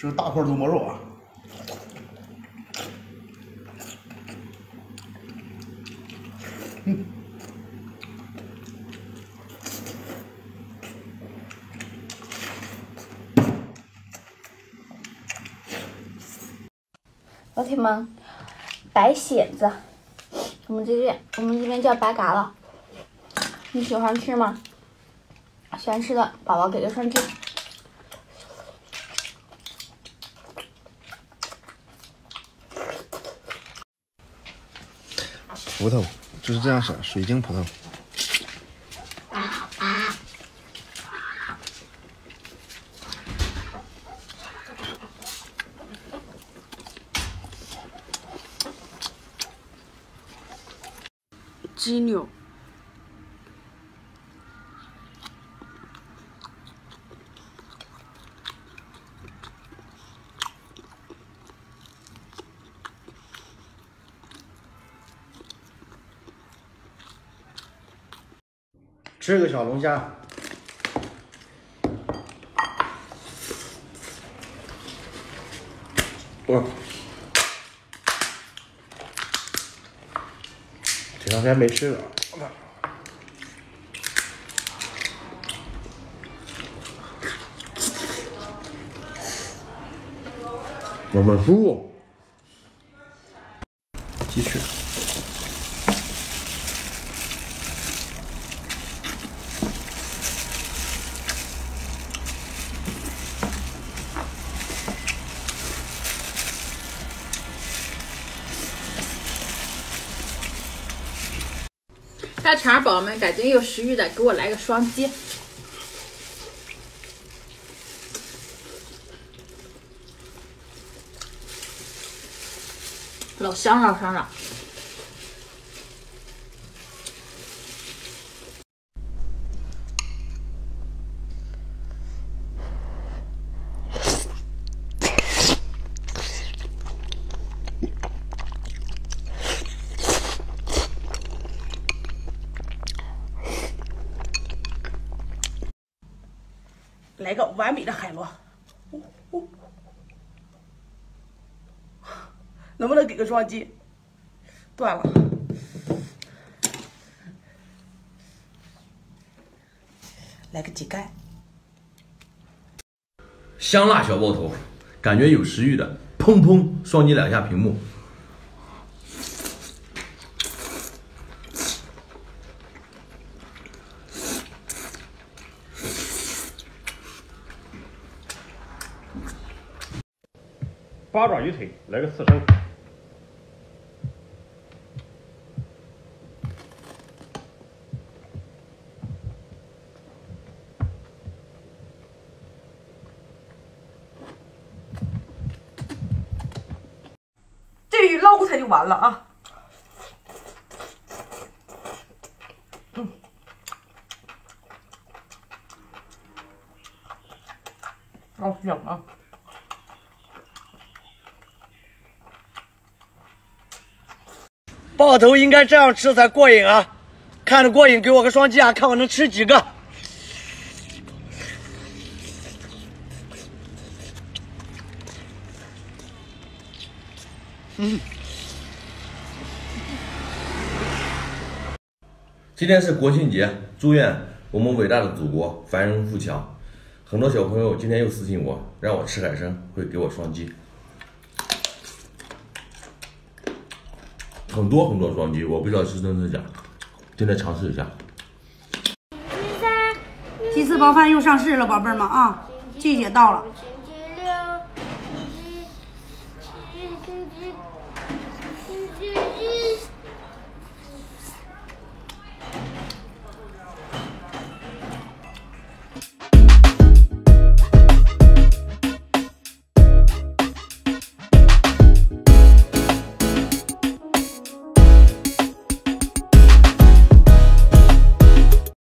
是个大块肚膜肉啊。 老铁们，白蚬子，我们这边叫白嘎了。你喜欢吃吗？喜欢吃的宝宝给个双击。 葡萄就是这样式，水晶葡萄。 鸡柳。 吃个小龙虾。这两天没吃了。我们猪鸡翅。 大肠宝宝们，感觉有食欲的，给我来个双击。老香了，香了。 来个完美的海螺，能不能给个双击？断了。来个鸡盖， 香辣小爆头，感觉有食欲的，砰砰双击两下屏幕。 八爪鱼腿，来个刺身。 这一捞它就完了啊！好香啊！ 爆头应该这样吃才过瘾啊！看着过瘾，给我个双击啊！看我能吃几个。 今天是国庆节，祝愿我们伟大的祖国繁荣富强。很多小朋友今天又私信我，让我吃海参，会给我双击。很多双击，我不知道是真是假，今天尝试一下。 鸡翅包饭又上市了，宝贝儿们啊，季节到了。 星期六，星期几？